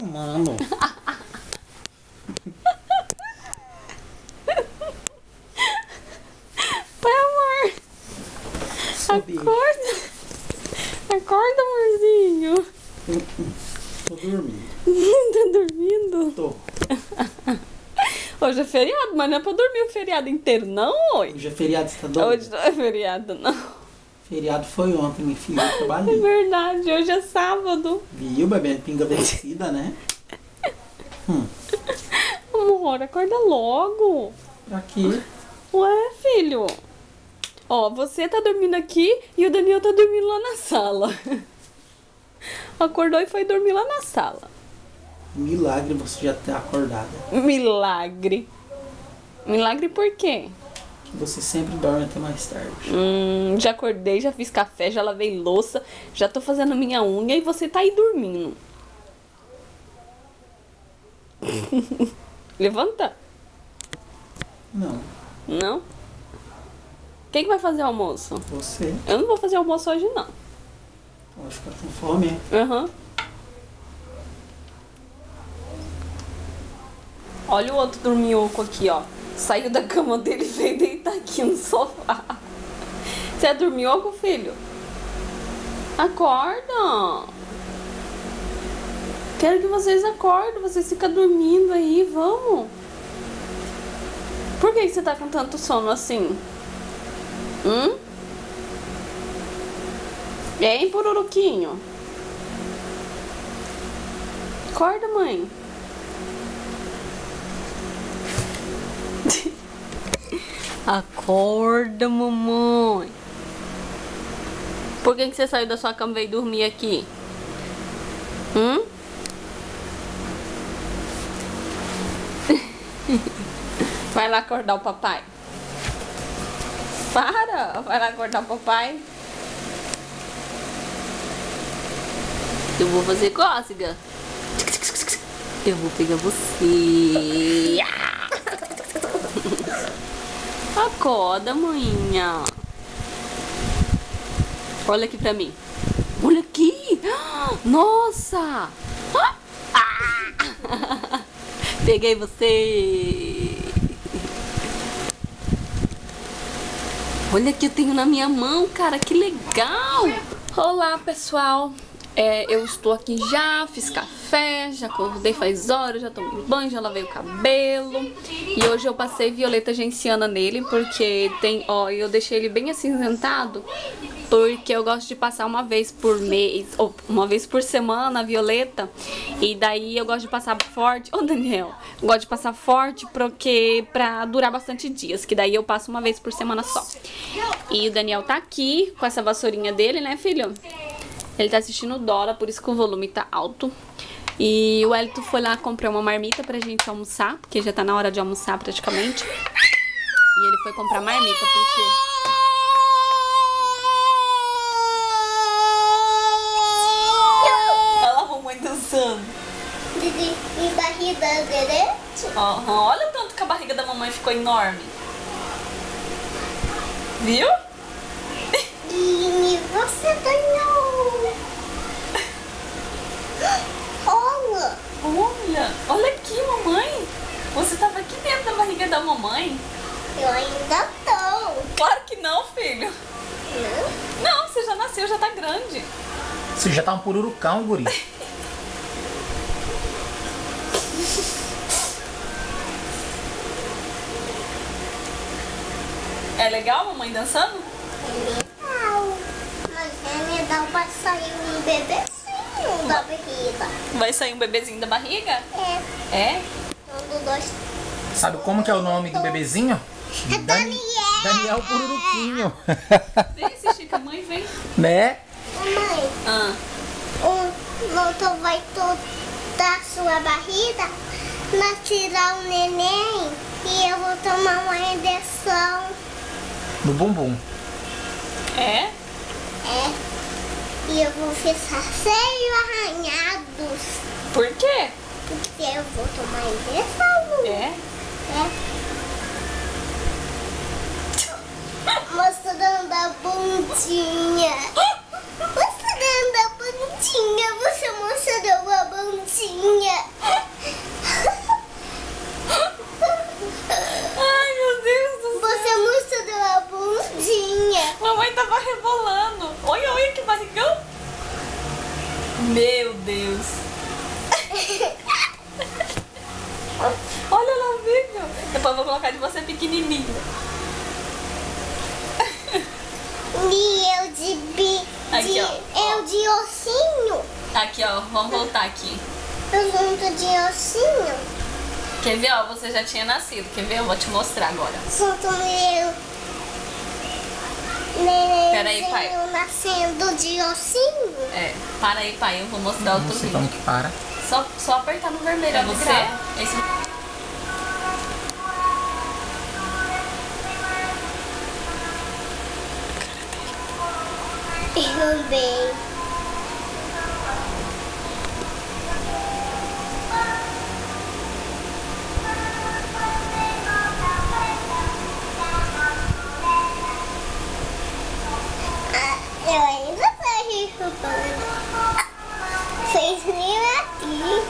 Mano. Pai, amor. Acorda. Acorda, amorzinho. Tô dormindo. Tá dormindo? Tô. Hoje é feriado, mas não é pra dormir o feriado inteiro, não, oi? Hoje é feriado, você tá doido? Hoje não é feriado, não. Feriado foi ontem, minha filha. Eu É trabalhei. verdade, hoje é sábado. Viu, bebendo pinga vencida, né? Amor, acorda logo. Pra quê? Ué, filho. Ó, você tá dormindo aqui e o Daniel tá dormindo lá na sala. Acordou e foi dormir lá na sala. Milagre você já ter acordado. Milagre. Milagre por quê? Que você sempre dorme até mais tarde. Já acordei, já fiz café, já lavei louça, já tô fazendo minha unha e você tá aí dormindo. Levanta. Não, Não? Quem que vai fazer o almoço? você Eu não vou fazer almoço hoje, não. pode ficar com fome. Aham. Olha o outro dorminhoco aqui, ó. Saiu da cama dele e veio deitar aqui no sofá. Você é dorminhoco, filho? Acorda. Quero que vocês acordem. Vocês ficam dormindo aí, vamos. Por que você tá com tanto sono assim? Hein, pururuquinho? Acorda, mãe. Acorda, mamãe. Por que você saiu da sua cama e veio dormir aqui? Vai lá acordar o papai. Para, vai lá acordar o papai. Eu vou fazer cócega. Eu vou pegar você. Acorda, maninha. Olha aqui pra mim. Olha aqui. Nossa. Peguei você. Olha que eu tenho na minha mão, cara. Que legal. Olá, pessoal. Eu estou aqui já, fiz café, já acordei faz horas, já tomei banho, já lavei o cabelo. E hoje eu passei Violeta Genciana nele, porque tem, ó, eu deixei ele bem acinzentado, porque eu gosto de passar uma vez por mês, ou uma vez por semana a Violeta. E daí eu gosto de passar forte, ô Daniel, eu gosto de passar forte porque pra durar bastante dias, que daí eu passo uma vez por semana só. E o Daniel tá aqui com essa vassourinha dele, né, filho? Ele tá assistindo Dora, por isso que o volume tá alto. E o Elito foi lá comprar uma marmita pra gente almoçar, porque já tá na hora de almoçar praticamente. E ele foi comprar marmita porque... Olha lá a mamãe dançando. E barriga derrete? Olha o tanto que a barriga da mamãe ficou enorme. Viu? E você ganhou. Olha aqui, mamãe. Você tava aqui dentro da barriga da mamãe. Eu ainda tô. Claro que não, filho. Não, você já nasceu, já tá grande. Você já tá um pururucão, guri. É legal a mamãe dançando? Legal. Mas é legal pra sair um bebezinho da barriga. Vai sair um bebezinho da barriga? É. É? Um dos dois. Sabe como que é o nome do bebezinho? É Daniel. Daniel Pururuquinho. Vem, Chica, mãe, vem. Né? Mãe, o doutor vai tocar sua barriga pra tirar o neném e eu vou tomar uma injeção. No bumbum. É? É. E eu vou ficar feio arranhados. Por quê? Porque eu vou tomar injeção. É? É. Mostrando a bundinha. Mostrando a bundinha. Você mostrou a bundinha. Olha lá o vídeo. Depois eu vou colocar de você pequenininho. E eu Aqui, ó. eu de ossinho. Aqui, ó. Vamos voltar aqui. Eu junto de ossinho. Quer ver, ó? Você já tinha nascido. Quer ver? Eu vou te mostrar agora. Junto meu Peraí, pai. nenenzinho nascendo de ossinho. É. Para aí, pai. Eu vou mostrar outro Não sei vídeo. como que para. Só apertar no vermelho. É você? Esse... Eu bem. Eu ainda sei chupando. Fez nem aqui.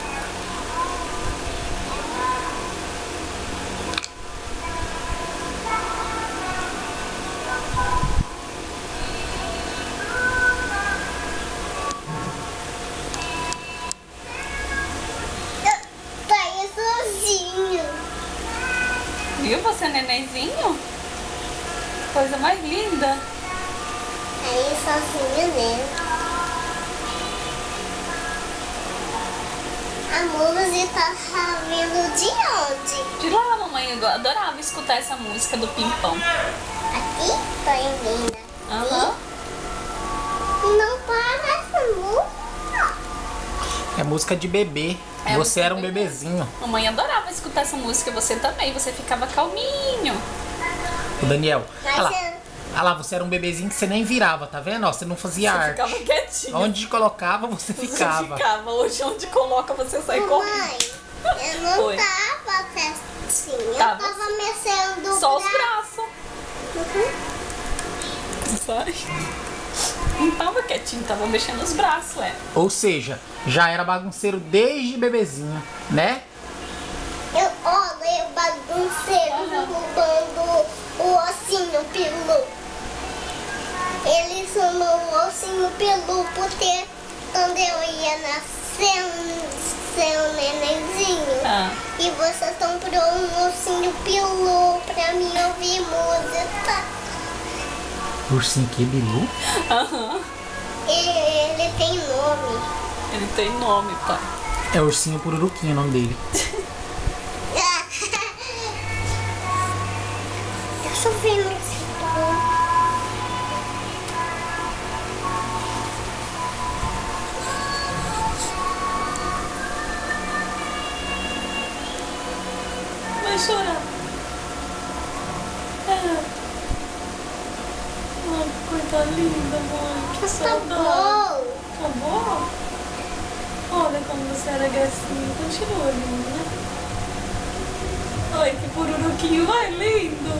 Tá aí sozinho. Viu você, nenenzinho? Coisa mais linda. Aí sozinho mesmo. A música tá vindo de onde? De lá, mamãe. Eu adorava escutar essa música do Pimpão. Aqui? Tô em Minas. Aham. Não para essa música. É música de bebê. É Você música era um de bebê. bebezinho. Mamãe adorava escutar essa música. Você também. Você ficava calminho. O Daniel. Mas Olha lá. Olha lá, você era um bebezinho que você nem virava, tá vendo? Ó, você não fazia Você arte. ficava quietinho. Onde colocava, você Você ficava. ficava. Hoje, onde coloca, você sai correndo. Mãe, eu não Oi. tava quietinha. Tava. Eu tava mexendo o Só os braço. braços. Uhum. Sai. Não tava quietinho, tava mexendo os braços, é. Ou seja, já era bagunceiro desde bebezinho, né? Olha, eu bagunceiro derrubando o ossinho pelu. Ele chamou o ossinho pelu porque quando eu ia nascer seu nenenzinho Ah. e você comprou um ossinho pelu pra mim ouvir música. Ursinho que Bilu? Aham. Ele tem nome. Ele tem nome, pai. É Ursinho Pururuquinho o nome dele. Tá chovendo esse tom. Vai chorar. É. Ai, que coisa linda, mãe. Que saudade. Acabou. Acabou? Olha como você era gracinha. Continua lindo, né? Ai, que pururuquinho mais lindo.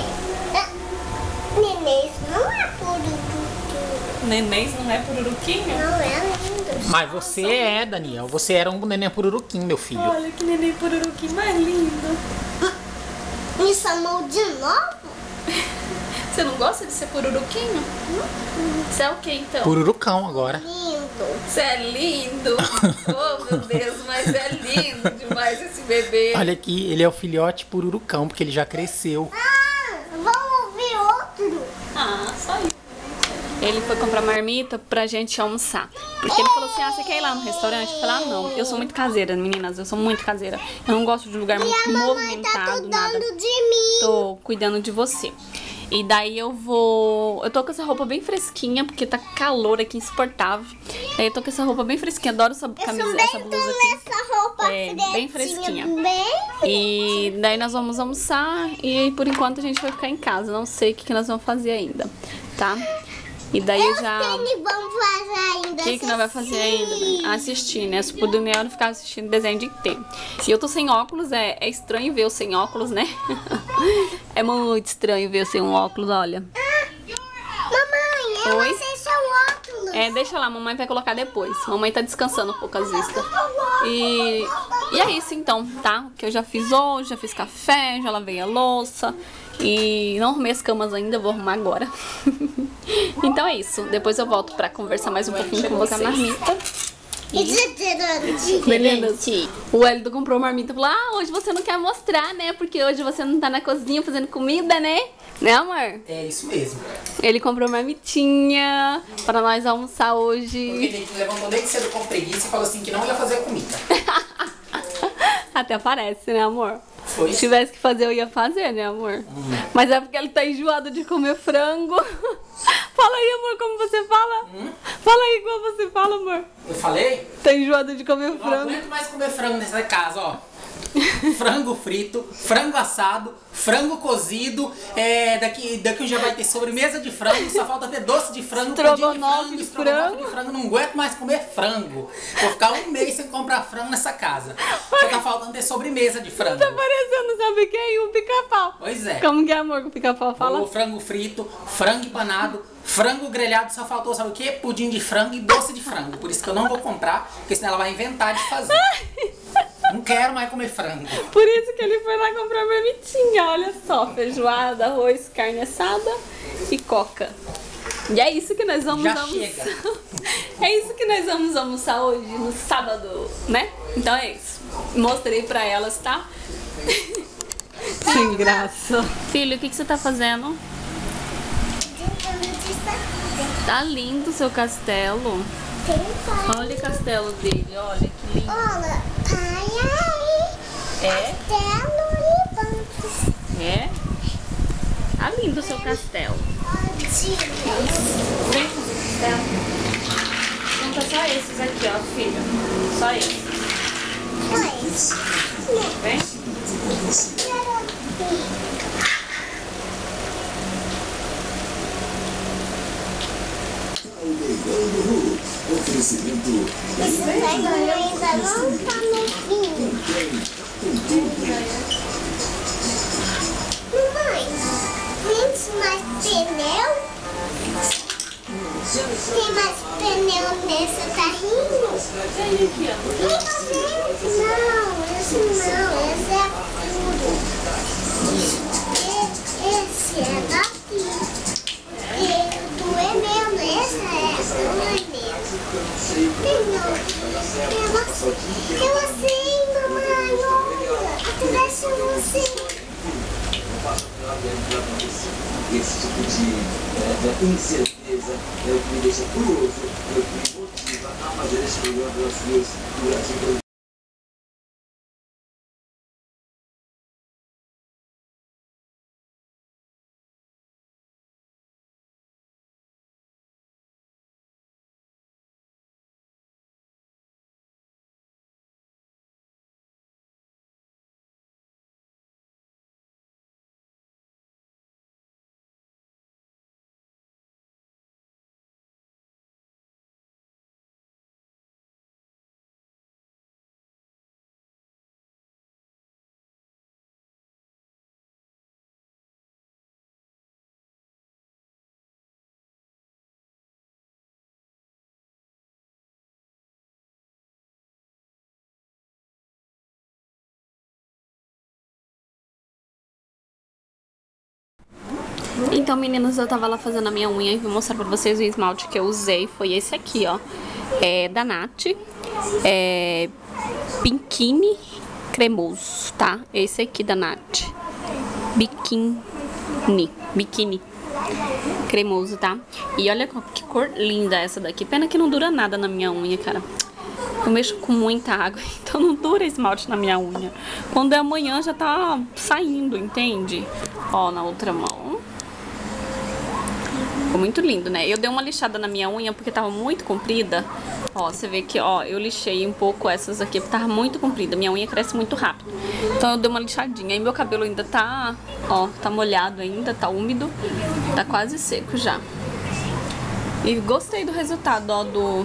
Nenês não é pururuquinho. Nenês não é pururuquinho? Não é lindo. Mas você é, Daniel. Você era um neném pururuquinho, meu filho. Olha que neném pururuquinho mais lindo. Me chamou de novo? Você não gosta de ser pururuquinho? Você é o que então? Pururucão agora. Lindo. Você é lindo. Oh, meu Deus, mas é lindo demais esse bebê. Olha aqui, ele é o filhote pururucão, porque ele já cresceu. Vamos ouvir outro. Ah, só isso. Ele foi comprar marmita pra gente almoçar. Porque ele falou assim, você quer ir lá no restaurante? Eu falei, não, eu sou muito caseira, meninas, eu sou muito caseira. Eu não gosto de lugar muito Mamãe tá movimentado, nada. cuidando de mim. Tô cuidando de você. E daí eu tô com essa roupa bem fresquinha, porque tá calor aqui, insuportável. Daí eu tô com essa roupa bem fresquinha, adoro essa camisa, essa blusa aqui. Essa roupa É, bem fresquinha. Bem. E daí nós vamos almoçar e por enquanto a gente vai ficar em casa. Não sei o que nós vamos fazer ainda, tá? E daí eu já... Vamos fazer ainda. O que nós vamos fazer ainda? Assistir, né? Se o Daniel não ficar assistindo desenho o dia inteiro. E eu tô sem óculos, é estranho ver eu sem óculos, né? É muito estranho ver eu sem um óculos, olha. Mamãe, eu Oi? não sei seu óculos. É, deixa lá, mamãe vai colocar depois. Mamãe tá descansando um pouco as vistas. E é isso então, tá? O que eu já fiz hoje, já fiz café, já lavei a louça. E não arrumei as camas ainda, vou arrumar agora. Então é isso. Depois eu volto pra conversar mais um pouquinho com vocês. Meninas, o Wellington comprou marmita e falou: ah, hoje você não quer mostrar, né? Porque hoje você não tá na cozinha fazendo comida, né? Né, amor? É isso mesmo. Ele comprou marmitinha pra nós almoçar hoje. Porque a gente levantou desde cedo com preguiça e falou assim que não ia fazer comida. Até parece, né, amor? Foi. Se tivesse que fazer, eu ia fazer, né, amor? Mas é porque ele tá enjoado de comer frango. Fala aí, amor, como você fala? Fala aí como você fala, amor. Eu falei? Tá enjoado de comer Não frango. aguento mais comer frango nessa casa, ó. Frango frito, frango assado, frango cozido. Daqui um dia vai ter sobremesa de frango. Só falta ter doce de frango, Estrogonofe de estrogonofe de frango. Não aguento mais comer frango. Vou ficar um mês sem comprar frango nessa casa. Só tá faltando ter sobremesa de frango. Tá parecendo, sabe quem? O pica-pau. Pois é. Como que é, amor, que o pica-pau fala? O frango frito, frango empanado, frango grelhado. Só faltou, sabe o quê? Pudim de frango e doce de frango. Por isso que eu não vou comprar, porque senão ela vai inventar de fazer. Não quero mais comer frango. Por isso que ele foi lá comprar marmitinha. Olha só, feijoada, arroz, carne assada e coca. E é isso que nós vamos Já almoçar. chega. É isso que nós vamos almoçar hoje, no sábado, né? Então é isso. Mostrei pra elas, tá? Sem graça. Filho, o que você tá fazendo? Tá lindo o seu castelo. Olha o castelo dele, olha que lindo. Olha, pai, aí. É? Castelo e É? Tá lindo o seu castelo. Vem com o castelo. Conta só esses aqui, ó, filho. Só esses. Vem. Esse velho ainda não tá no fim. Mamãe, tem mais pneu? Tem mais pneu nesse carrinho? Vem aqui, ó. Não, esse não, esse é puro. Esse é daqui. Tu é mesmo, esse não é mesmo. Eu sei, mamãe, olha. Até deixa você. Esse tipo de incerteza é o que me deixa curioso, é o que me motiva a fazer esse programa pelas ruas do Brasil. Então, meninas, eu tava lá fazendo a minha unha e vou mostrar pra vocês o esmalte que eu usei. Foi esse aqui, ó. É da Nath. É Biquíni cremoso, tá? Esse aqui da Nath. Biquíni cremoso, tá? E olha que cor linda essa daqui. Pena que não dura nada na minha unha, cara. Eu mexo com muita água, então não dura esmalte na minha unha. Quando é amanhã já tá saindo, entende? Ó, na outra mão. Ficou muito lindo, né? Eu dei uma lixada na minha unha porque tava muito comprida. Ó, você vê que, ó, eu lixei um pouco essas aqui porque tava muito comprida. Minha unha cresce muito rápido. Então eu dei uma lixadinha. E meu cabelo ainda tá, ó, tá molhado ainda, tá úmido. Tá quase seco já. E gostei do resultado, ó, do...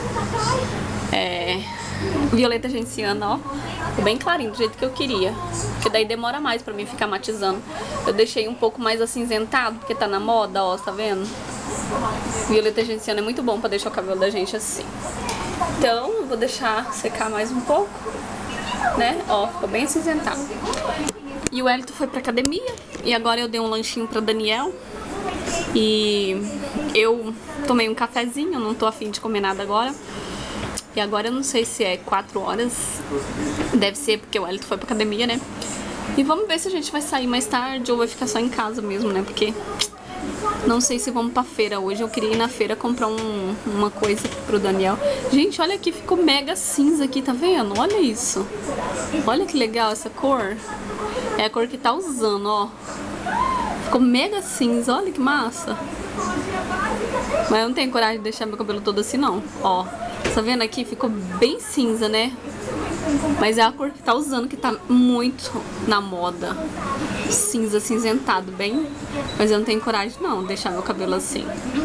Violeta Genciana, ó. Ficou bem clarinho, do jeito que eu queria. Porque daí demora mais pra mim ficar matizando. Eu deixei um pouco mais acinzentado, porque tá na moda, ó, tá vendo? Violeta Genciana é muito bom pra deixar o cabelo da gente assim. Então, eu vou deixar secar mais um pouco, né? Ó, ficou bem acinzentado. E o Elito foi pra academia. E agora eu dei um lanchinho pra Daniel. E eu tomei um cafezinho, não tô afim de comer nada agora. E agora eu não sei se é 4 horas. Deve ser porque o Elito foi pra academia, né? E vamos ver se a gente vai sair mais tarde ou vai ficar só em casa mesmo, né? Porque não sei se vamos pra feira hoje. Eu queria ir na feira comprar uma coisa pro Daniel. Gente, olha aqui, ficou mega cinza aqui, tá vendo? Olha isso. Olha que legal essa cor. É a cor que tá usando, ó. Ficou mega cinza, olha que massa. Mas eu não tenho coragem de deixar meu cabelo todo assim, não. Ó, tá vendo aqui? Ficou bem cinza, né? Mas é a cor que tá usando, que tá muito na moda. Cinza, cinzentado, bem. Mas eu não tenho coragem, não, de deixar meu cabelo assim.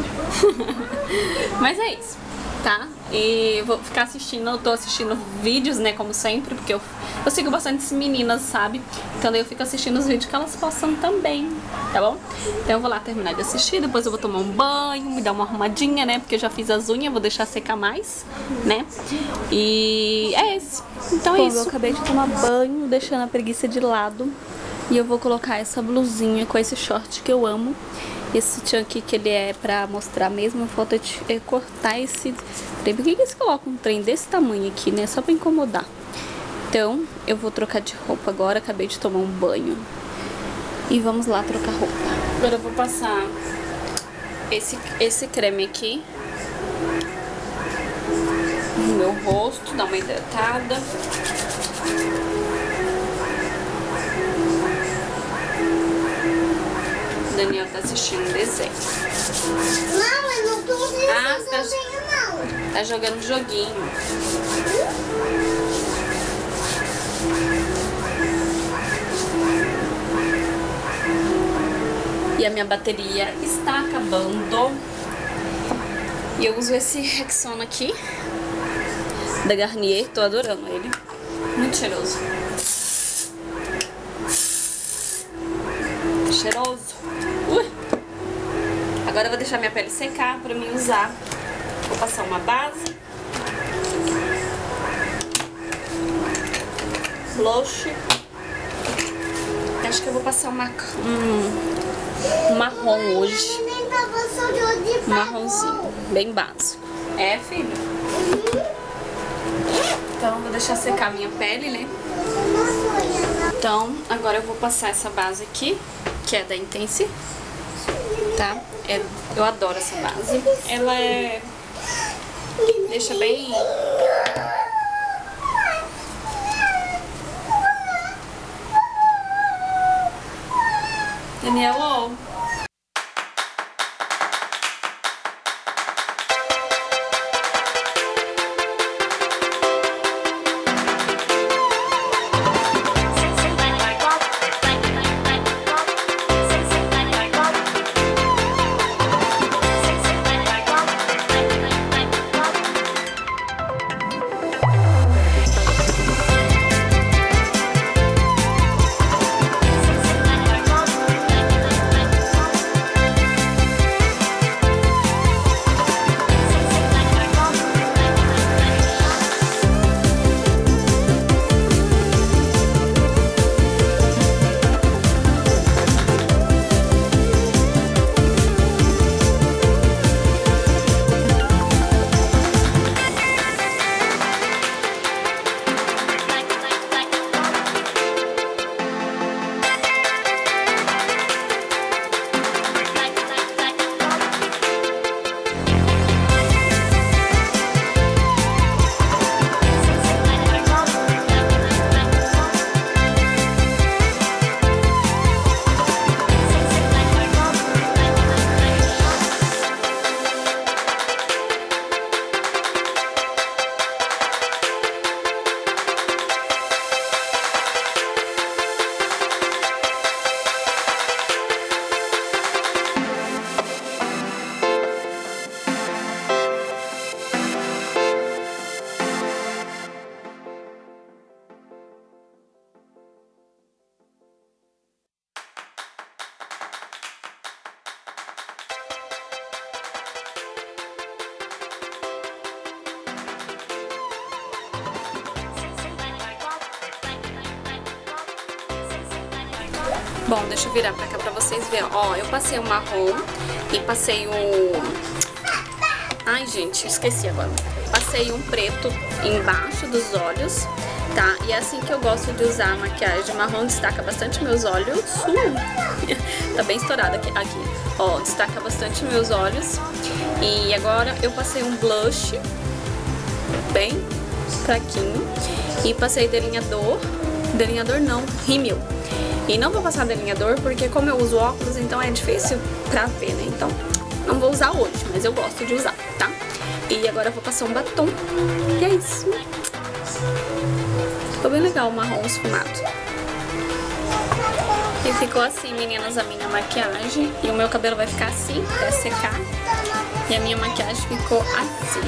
Mas é isso, tá? E vou ficar assistindo, eu tô assistindo vídeos, né, como sempre, porque eu sigo bastante meninas, sabe? Então daí eu fico assistindo os vídeos que elas postam também, tá bom? Então eu vou lá terminar de assistir, depois eu vou tomar um banho, me dar uma arrumadinha, né? Porque eu já fiz as unhas, vou deixar secar mais, né? E é isso. Então é isso. Eu acabei de tomar banho, deixando a preguiça de lado. E eu vou colocar essa blusinha com esse short que eu amo. Esse sutiã aqui, que ele é pra mostrar mesmo, falta de cortar esse trem. Por que eles colocam um trem desse tamanho aqui, né? Só pra incomodar. Então, eu vou trocar de roupa agora. Acabei de tomar um banho. E vamos lá trocar roupa. Agora eu vou passar esse creme aqui no meu rosto, dar uma hidratada. O Daniel tá assistindo desenho. Não, eu não tô assistindo desenho, não. Tá jogando joguinho. E a minha bateria está acabando. E eu uso esse Rexona aqui, da Garnier. Tô adorando ele. Muito cheiroso. Cheiroso. Agora eu vou deixar minha pele secar pra mim usar. Vou passar uma base. Blush. Acho que eu vou passar um marrom hoje. Um marronzinho, bem básico. É, filho? Então eu vou deixar secar a minha pele, né? Então, agora eu vou passar essa base aqui, que é da Intense, tá? Eu adoro essa base. Ela deixa bem... Daniel, ó. Bom, deixa eu virar pra cá pra vocês verem. Ó, eu passei o marrom e passei o... Ai, gente, esqueci agora. passei um preto embaixo dos olhos, tá? E é assim que eu gosto de usar a maquiagem. Marrom destaca bastante meus olhos. Tá bem estourada aqui. Ó, destaca bastante meus olhos. E agora eu passei um blush bem fraquinho. E passei delineador. Delineador não, rímel. E não vou passar delineador porque como eu uso óculos, então é difícil pra ver, né? Então não vou usar hoje, mas eu gosto de usar, tá? E agora eu vou passar um batom. E é isso. Ficou bem legal o marrom esfumado. E ficou assim, meninas, a minha maquiagem. E o meu cabelo vai ficar assim, até secar. E a minha maquiagem ficou assim.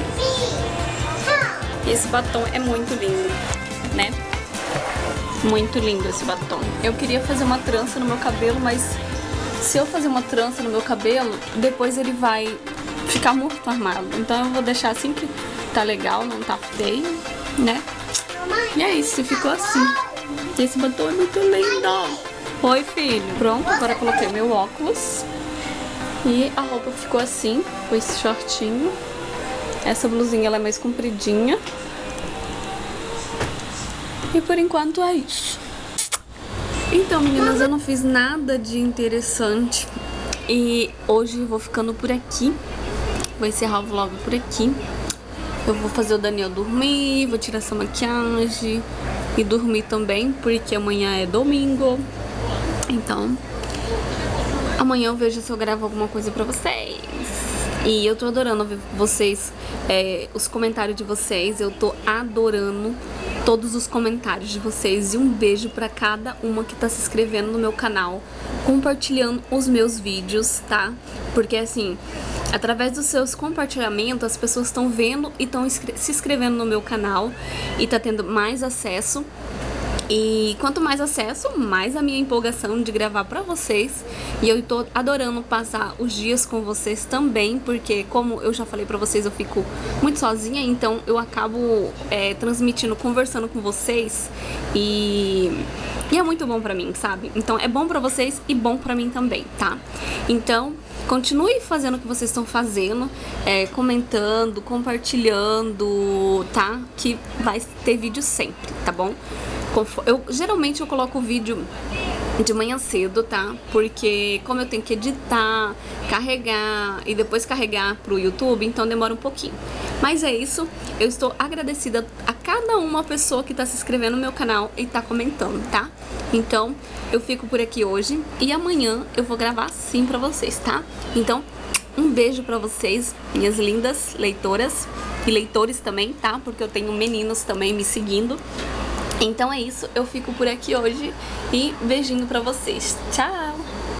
E esse batom é muito lindo, né? Muito lindo esse batom. Eu queria fazer uma trança no meu cabelo, mas se eu fazer uma trança no meu cabelo, depois ele vai ficar muito armado. Então eu vou deixar assim que tá legal, não tá feio, né? E é isso, ficou assim. E esse batom é muito lindo. Oi, filho. Pronto, agora eu coloquei meu óculos. E a roupa ficou assim, com esse shortinho. Essa blusinha ela é mais compridinha. E por enquanto é isso. Então, meninas, eu não fiz nada de interessante. E hoje eu vou ficando por aqui. Vou encerrar o vlog por aqui. Eu vou fazer o Daniel dormir, vou tirar essa maquiagem e dormir também, porque amanhã é domingo. Então, amanhã eu vejo se eu gravo alguma coisa pra vocês. E eu tô adorando ver vocês, os comentários de vocês. Eu tô adorando todos os comentários de vocês. E um beijo pra cada uma que tá se inscrevendo no meu canal, compartilhando os meus vídeos, tá? Porque assim, através dos seus compartilhamentos, as pessoas estão vendo e estão se inscrevendo no meu canal e tá tendo mais acesso. E quanto mais acesso, mais a minha empolgação de gravar pra vocês. E eu tô adorando passar os dias com vocês também, porque como eu já falei pra vocês, eu fico muito sozinha, então eu acabo transmitindo, conversando com vocês e é muito bom pra mim, sabe? Então é bom pra vocês e bom pra mim também, tá? Então continue fazendo o que vocês estão fazendo, comentando, compartilhando, tá? Que vai ter vídeo sempre, tá bom? Geralmente eu coloco o vídeo de manhã cedo, tá? Porque como eu tenho que editar, carregar e depois carregar pro YouTube, então demora um pouquinho. Mas é isso, eu estou agradecida a cada uma pessoa que tá se inscrevendo no meu canal e tá comentando, tá? Então eu fico por aqui hoje e amanhã eu vou gravar sim pra vocês, tá? Então um beijo pra vocês, minhas lindas leitoras e leitores também, tá? Porque eu tenho meninos também me seguindo. Então é isso, eu fico por aqui hoje e beijinho pra vocês. Tchau!